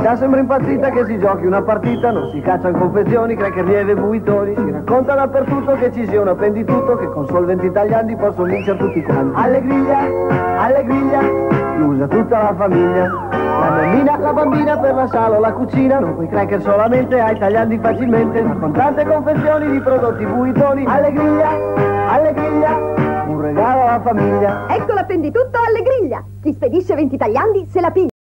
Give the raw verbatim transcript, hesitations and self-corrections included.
Già sembra impazzita che si giochi una partita, non si cacciano confezioni, cracker lieve e buitoni. Si racconta dappertutto che ci sia un appenditutto, che con solventi italiani possono vincere tutti quanti. Alle griglia, alle griglia, lo usa tutta la famiglia. La bambina, la bambina per la sala o la cucina, non quei cracker solamente, ai tagliandi facilmente, ma con tante confezioni di prodotti buitoni. Alle griglia, alle griglia, un regalo alla famiglia. Ecco l'appenditutto alle griglia. Chi spedisce venti tagliandi se la piglia.